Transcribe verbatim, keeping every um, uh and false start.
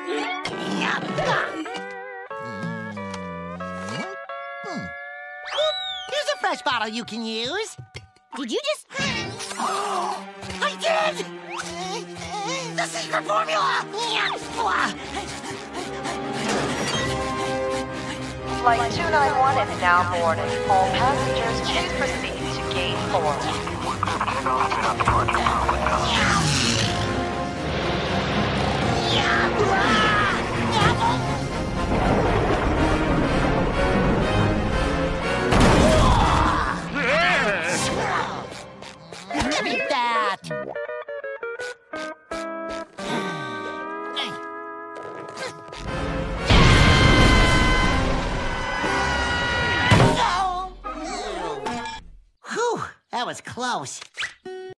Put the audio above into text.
Here's a fresh bottle you can use. Did you just... I did! The secret formula! Flight two ninety-one is now boarded. All passengers, please proceed to gate four. Give me that! Whew, that was close.